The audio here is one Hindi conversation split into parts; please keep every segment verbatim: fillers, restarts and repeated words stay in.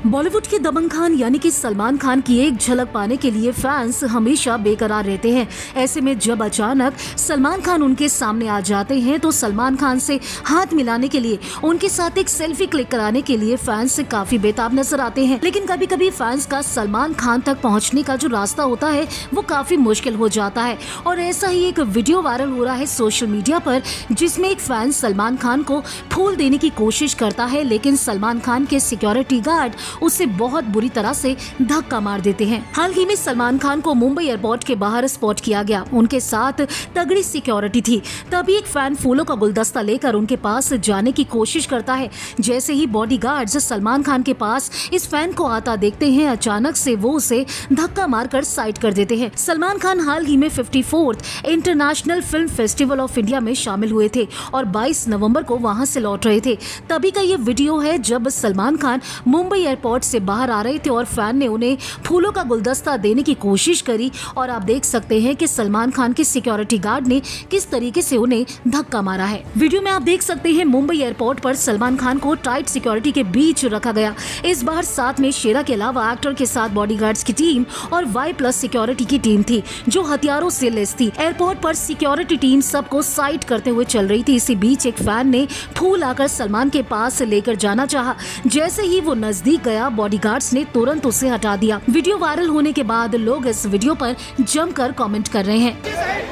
बॉलीवुड के दबंग खान यानी कि सलमान खान की एक झलक पाने के लिए फैंस हमेशा बेकरार रहते हैं। ऐसे में जब अचानक सलमान खान उनके सामने आ जाते हैं तो सलमान खान से हाथ मिलाने के लिए, उनके साथ एक सेल्फी क्लिक कराने के लिए फैंस काफी बेताब नजर आते हैं। लेकिन कभी कभी फैंस का सलमान खान तक पहुंचने का जो रास्ता होता है वो काफी मुश्किल हो जाता है। और ऐसा ही एक वीडियो वायरल हो रहा है सोशल मीडिया पर, जिसमें एक फैन सलमान खान को फूल देने की कोशिश करता है, लेकिन सलमान खान के सिक्योरिटी गार्ड उसे बहुत बुरी तरह से धक्का मार देते हैं। हाल ही में सलमान खान को मुंबई एयरपोर्ट के बाहर स्पॉट किया गया। उनके साथ तगड़ी सिक्योरिटी थी। तभी एक फैन फूलों का गुलदस्ता लेकर उनके पास जाने की कोशिश करता है। जैसे ही बॉडीगार्ड्स सलमान खान के पास इस फैन को आता देखते हैं, अचानक से वो उसे धक्का मारकर साइड कर देते हैं। सलमान खान हाल ही में चौवन international film festival of India में शामिल हुए थे और बाईस नवंबर को वहां से लौट रहे थे। तभी का ये वीडियो है जब सलमान खान मुंबई एयरपोर्ट से बाहर आ रहे थे और फैन ने उन्हें फूलों का गुलदस्ता देने की कोशिश करी और आप देख सकते हैं कि सलमान खान के सिक्योरिटी गार्ड ने किस तरीके से उन्हें धक्का मारा है। वीडियो में आप देख सकते हैं मुंबई एयरपोर्ट पर सलमान खान को टाइट सिक्योरिटी के बीच रखा गया। इस बार साथ में शेरा के अलावा एक्टर के साथ बॉडीगार्ड्स की टीम और वाई प्लस सिक्योरिटी की टीम थी जो हथियारों से लैस थी। एयरपोर्ट पर सिक्योरिटी टीम सबको साइड करते हुए चल रही थी। इसी बीच एक फैन ने फूल आकर सलमान के पास लेकर जाना चाहा। जैसे ही वो नजदीक गया, बॉडीगार्ड्स ने तुरंत उसे हटा दिया। वीडियो वायरल होने के बाद लोग इस वीडियो पर जमकर कमेंट कर रहे हैं।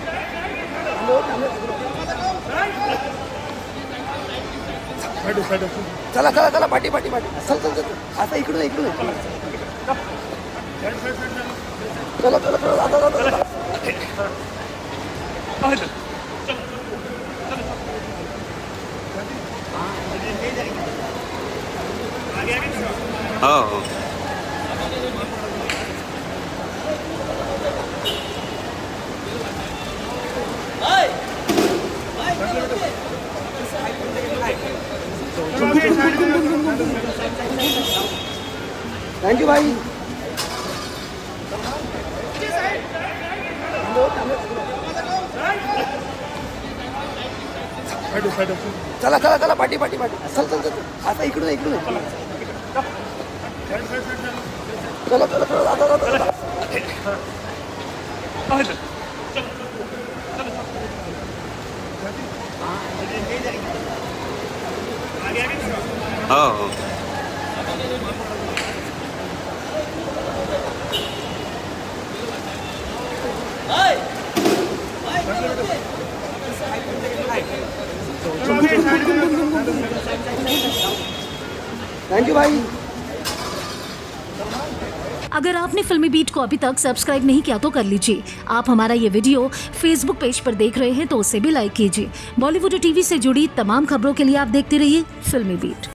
चला चला चला पाठी पाठी पाठी चल चल चल आता इकडून इकडून चला चला चला आता आता हो थैंक यू भाई। चला चला चला पाठी पाठी पाठी चल चल चल आता इकडून इकडून चला चला चला आता आता हो थैंक यू भाई। अगर आपने फिल्मी बीट को अभी तक सब्सक्राइब नहीं किया तो कर लीजिए। आप हमारा ये वीडियो फेसबुक पेज पर देख रहे हैं तो उसे भी लाइक कीजिए। बॉलीवुड टीवी से जुड़ी तमाम खबरों के लिए आप देखते रहिए फिल्मी बीट।